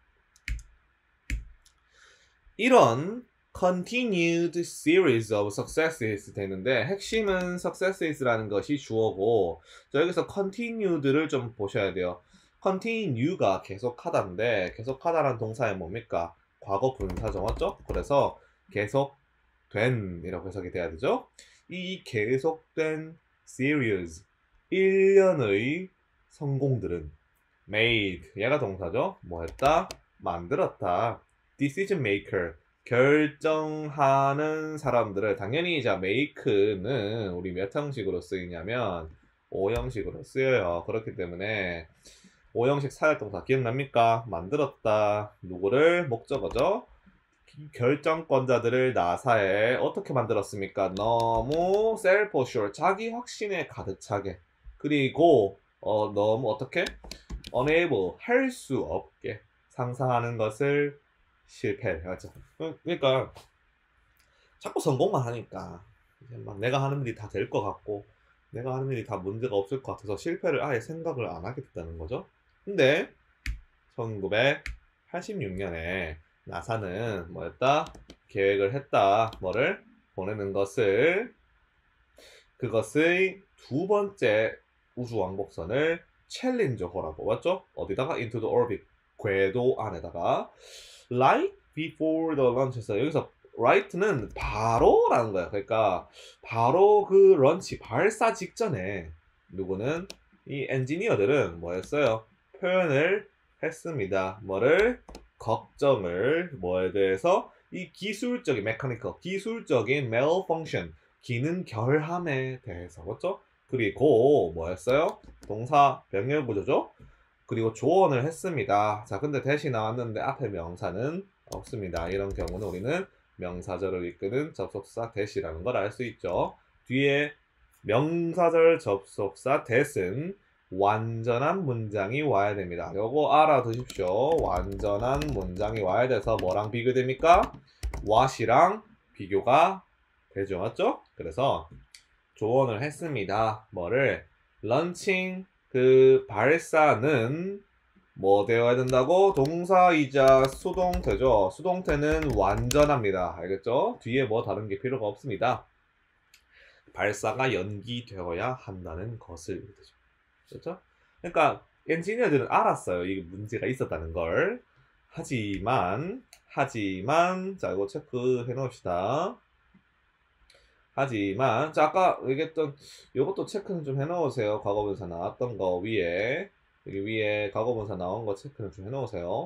이런 continued series of successes 되는데 핵심은 successes라는 것이 주어고 자, 여기서 continued를 좀 보셔야 돼요. continue가 계속하다인데 계속하다라는 동사의 뭡니까? 과거 분사죠. 맞죠? 그래서 계속된 이라고 해석이 돼야 되죠. 이 계속된 series 일련의 성공들은 made 얘가 동사죠. 뭐 했다? 만들었다. decision maker 결정하는 사람들을 당연히 자 make는 우리 몇 형식으로 쓰이냐면 오 형식으로 쓰여요. 그렇기 때문에 오 형식 사역동사 기억납니까? 만들었다. 누구를? 목적어죠. 결정권자들을 나사에 어떻게 만들었습니까? 너무 self-assured 자기 확신에 가득 차게 그리고 어, 너무 어떻게? unable 할 수 없게 상상하는 것을 실패하죠. 그러니까 자꾸 성공만 하니까 이제 막 내가 하는 일이 다 될 것 같고 내가 하는 일이 다 문제가 없을 것 같아서 실패를 아예 생각을 안 하게 됐다는 거죠. 근데 천구백팔십육 년에 나사는 뭐였다? 계획을 했다. 뭐를? 보내는 것을 그것의 두 번째 우주왕복선을 챌린저호라고 맞죠? 어디다가? into the orbit 궤도 안에다가 right before the launch에서 여기서 right는 바로라는 거야. 그러니까 바로 그 런치 발사 직전에 누구는 이 엔지니어들은 뭐였어요? 표현을 했습니다. 뭐를? 걱정을 뭐에 대해서 이 기술적인 메카니컬 기술적인 malfunction 기능 결함에 대해서 맞죠? 그리고 뭐였어요? 동사 병렬 구조죠? 그리고 조언을 했습니다. 자, 근데 대시 나왔는데 앞에 명사는 없습니다. 이런 경우는 우리는 명사절을 이끄는 접속사 대시라는 걸 알 수 있죠. 뒤에 명사절 접속사 대신 완전한 문장이 와야 됩니다. 요거 알아두십시오. 완전한 문장이 와야 돼서 뭐랑 비교됩니까? what이랑 비교가 되죠. 맞죠? 그래서 조언을 했습니다. 뭐를? 런칭 그 발사는 뭐 되어야 된다고? 동사이자 수동태죠. 수동태는 완전합니다. 알겠죠? 뒤에 뭐 다른 게 필요가 없습니다. 발사가 연기되어야 한다는 것을. 그렇죠? 그러니까 엔지니어들은 알았어요. 이게 문제가 있었다는 걸. 하지만 하지만 자 이거 체크해 놓읍시다. 하지만 자 아까 얘기했던 요것도 체크는 좀 해놓으세요. 과거분사 나왔던 거 위에 여기 위에 과거분사 나온 거 체크는 좀 해놓으세요.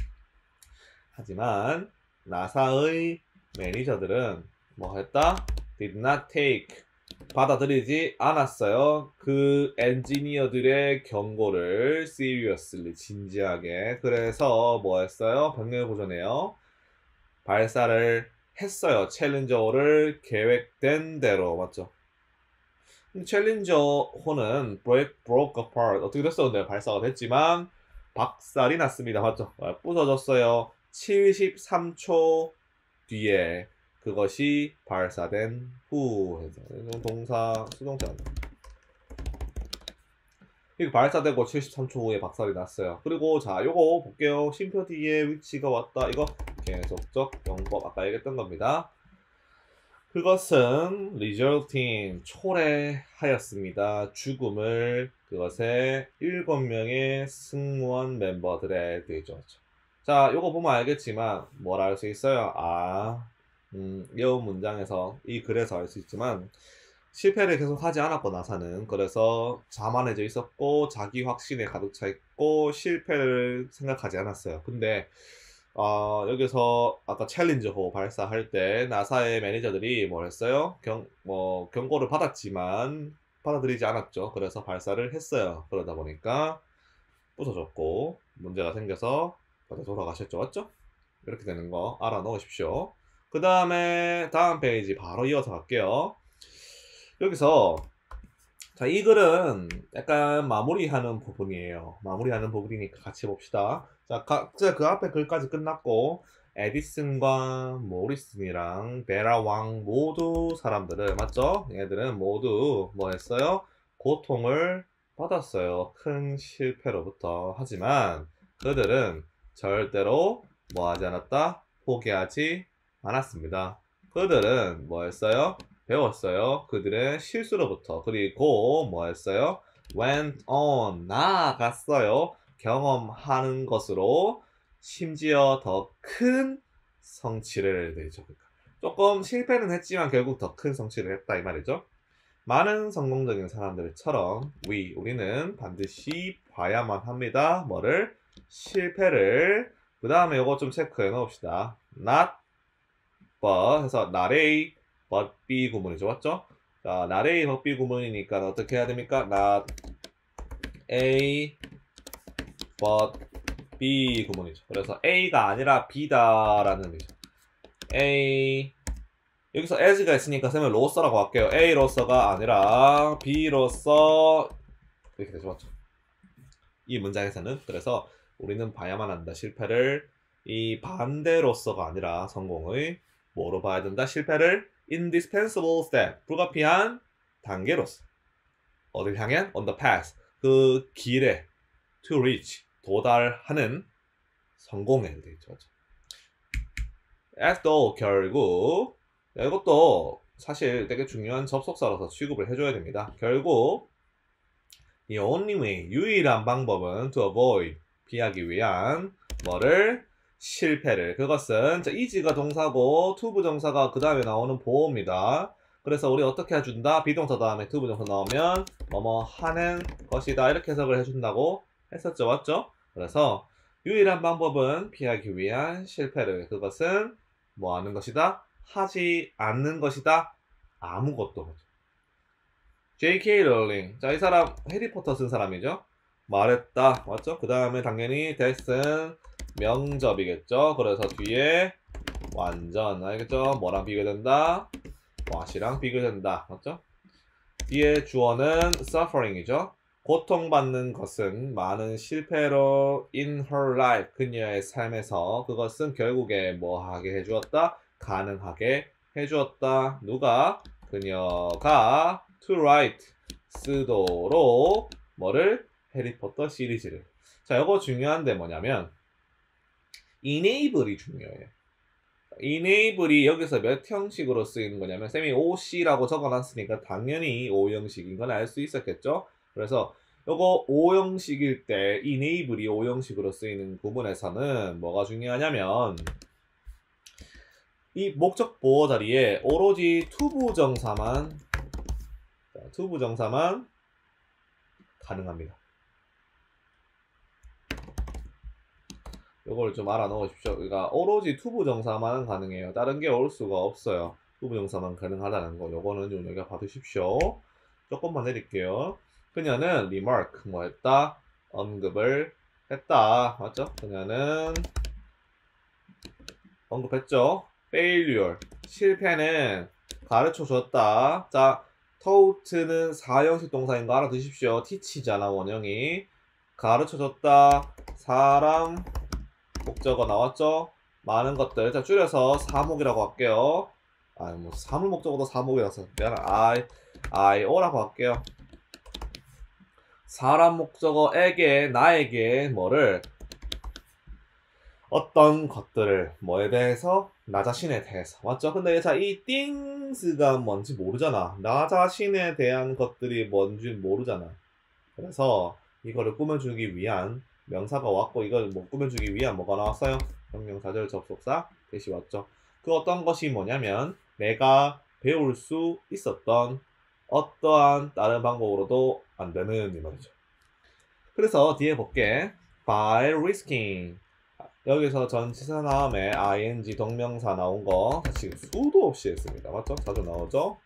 하지만 나사의 매니저들은 뭐 했다? did not take 받아들이지 않았어요. 그 엔지니어들의 경고를 seriously 진지하게. 그래서 뭐 했어요? 병렬 고전해요. 발사를 했어요. 챌린저호를 계획된 대로. 맞죠? 챌린저호는 break, broke apart 어떻게 됐어? 근데 발사가 됐지만 박살이 났습니다. 맞죠? 부서졌어요. 칠십삼 초 뒤에 그것이 발사된 후 해서 동사 수동태 이거 발사되고 칠십삼 초 후에 박살이 났어요. 그리고 자 요거 볼게요. 쉼표 뒤에 위치가 왔다. 이거 계속적 용법 아까 얘기했던 겁니다. 그것은 resulting 초래하였습니다. 죽음을 그것의 일곱 명의 승무원 멤버들의 되죠. 자 요거 보면 알겠지만 뭘 알 수 있어요? 아 음, 이 문장에서 이 글에서 알 수 있지만 실패를 계속 하지 않았고 나사는 그래서 자만해져 있었고 자기 확신에 가득 차 있고 실패를 생각하지 않았어요. 근데 어, 여기서 아까 챌린저호 발사할 때 나사의 매니저들이 뭘 했어요? 경, 뭐, 경고를 받았지만 받아들이지 않았죠. 그래서 발사를 했어요. 그러다 보니까 부서졌고 문제가 생겨서 돌아가셨죠. 맞죠? 이렇게 되는 거 알아 놓으십시오. 그 다음에 다음 페이지 바로 이어서 갈게요. 여기서 자, 이 글은 약간 마무리하는 부분이에요. 마무리하는 부분이니까 같이 봅시다. 자, 각자 그 앞에 글까지 끝났고 에디슨과 모리슨이랑 베라 왕 모두 사람들을 맞죠? 얘들은 모두 뭐 했어요? 고통을 받았어요. 큰 실패로부터. 하지만 그들은 절대로 뭐 하지 않았다? 포기하지 않았습니다. 그들은 뭐 했어요? 배웠어요. 그들의 실수로부터. 그리고 뭐 했어요? went on 나아갔어요. 경험하는 것으로 심지어 더 큰 성취를 내죠. 조금 실패는 했지만 결국 더 큰 성취를 했다 이 말이죠. 많은 성공적인 사람들처럼 we 우리는 반드시 봐야만 합니다. 뭐를? 실패를. 그 다음에 이거 좀 체크해 놓읍시다. not but 해서 not A but B 구문이죠. 맞죠? 자, not A but B 구문이니까 어떻게 해야 됩니까? not A but B 구문이죠. 그래서 A가 아니라 B다라는 의미죠. A 여기서 as가 있으니까 쌤은 로서라고 할게요. A로서가 아니라 B로서 이렇게 되죠. 맞죠? 이 문장에서는 그래서 우리는 봐야만 한다. 실패를 이 반대로서가 아니라 성공의 뭐로 봐야 된다? 실패를 indispensable step 불가피한 단계로서 어딜 향한? on the path 그 길에 to reach 도달하는 성공에 되어 있죠. as though 결국 이것도 사실 되게 중요한 접속사라서 취급을 해줘야 됩니다. 결국 the only way 유일한 방법은 to avoid 피하기 위한 뭐를? 실패를. 그것은 자, is가 동사고 to 부정사가 그 다음에 나오는 보호입니다. 그래서 우리 어떻게 해준다? 비동사 다음에 to 부정사 나오면 뭐뭐 하는 것이다 이렇게 해석을 해준다고 했었죠. 맞죠? 그래서 유일한 방법은 피하기 위한 실패를. 그것은 뭐 하는 것이다? 하지 않는 것이다. 아무것도. 제이 케이 롤링. 자, 이 사람 해리포터 쓴 사람이죠. 말했다. 맞죠? 그 다음에 당연히 that은 명접이겠죠. 그래서 뒤에 완전 알겠죠? 뭐랑 비교된다? what이랑 비교된다. 맞죠? 뒤에 주어는 suffering이죠. 고통받는 것은 많은 실패로 in her life 그녀의 삶에서 그것은 결국에 뭐 하게 해주었다? 가능하게 해주었다. 누가? 그녀가 to write 쓰도록 뭐를 해리포터 시리즈를. 자, 이거 중요한데 뭐냐면 enable이 중요해요. enable이 여기서 몇 형식으로 쓰이는 거냐면 쌤이 오씨라고 적어놨으니까 당연히 오 형식인 건 알 수 있었겠죠. 그래서 요거 오 형식일 때 enable이 오 형식으로 쓰이는 부분에서는 뭐가 중요하냐면 이 목적 보호 자리에 오로지 투부정사만 자, 투부정사만 가능합니다. 요걸 좀 알아 놓으십시오. 그러니까 오로지 투부정사만 가능해요. 다른 게 올 수가 없어요. 투부정사만 가능하다는 거. 요거는 눈여겨 봐두십시오. 조금만 내릴게요. 그녀는 remark 뭐 했다? 언급을 했다. 맞죠? 그녀는 언급했죠. failure 실패는 가르쳐 줬다. 자, taught는 사형식 동사인 거 알아두십시오. teach잖아 원형이. 가르쳐 줬다. 사람 목적어 나왔죠? 많은 것들. 자, 줄여서 사목이라고 할게요. 아, 뭐 사물 목적어도 사목이라서 미안해. I, I, O라고 할게요. 사람 목적어에게 나에게 뭐를 어떤 것들을 뭐에 대해서 나 자신에 대해서 맞죠? 근데 자, 이 things가 뭔지 모르잖아. 나 자신에 대한 것들이 뭔지 모르잖아. 그래서 이거를 꾸며주기 위한 명사가 왔고 이걸 뭐 꾸며주기 위한 뭐가 나왔어요? 형용사절 접속사 대시 왔죠. 그 어떤 것이 뭐냐면 내가 배울 수 있었던 어떠한 다른 방법으로도 안 되는 이 말이죠. 그래서 뒤에 볼게. by risking 여기서 전치사 다음에 ing 동명사 나온 거 지금 수도 없이 했습니다. 맞죠? 자주 나오죠?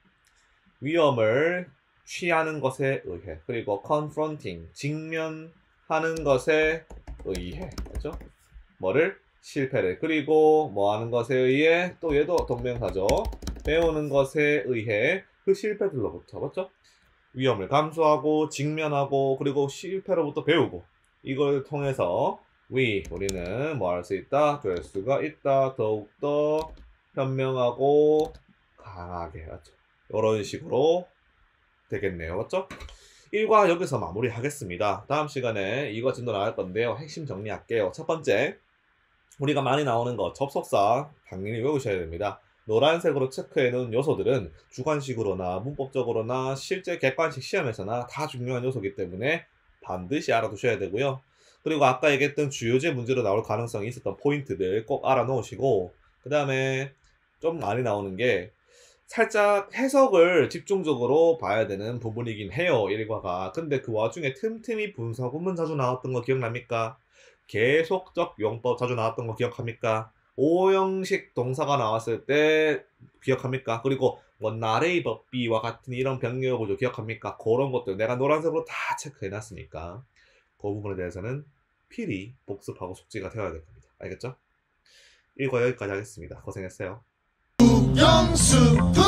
위험을 취하는 것에 의해 그리고 confronting 직면하는 것에 의해 맞죠? 뭐를? 실패를 그리고 뭐 하는 것에 의해 또 얘도 동명사죠. 배우는 것에 의해 그 실패들로부터 맞죠? 위험을 감수하고 직면하고 그리고 실패로부터 배우고 이걸 통해서 we 우리는 뭐 할 수 있다? 될 수가 있다. 더욱더 현명하고 강하게 맞죠? 이런 식으로 되겠네요. 맞죠? 일과 여기서 마무리 하겠습니다. 다음 시간에 이거 진도 나갈 건데요. 핵심 정리할게요. 첫 번째 우리가 많이 나오는 거 접속사 당연히 외우셔야 됩니다. 노란색으로 체크해 놓은 요소들은 주관식으로나 문법적으로나 실제 객관식 시험에서나 다 중요한 요소이기 때문에 반드시 알아두셔야 되고요. 그리고 아까 얘기했던 주요제 문제로 나올 가능성이 있었던 포인트들 꼭 알아 놓으시고 그 다음에 좀 많이 나오는 게 살짝 해석을 집중적으로 봐야 되는 부분이긴 해요. 일과가. 근데 그 와중에 틈틈이 분사구문 자주 나왔던 거 기억납니까? 계속적 용법 자주 나왔던 거 기억합니까? 오형식 동사가 나왔을 때 기억합니까? 그리고 뭐 나레이 법비와 같은 이런 병렬 구조 기억합니까? 그런 것들 내가 노란색으로 다 체크해놨으니까 그 부분에 대해서는 필히 복습하고 숙지가 되어야 될 겁니다. 알겠죠? 일과 여기까지 하겠습니다. 고생했어요. 영수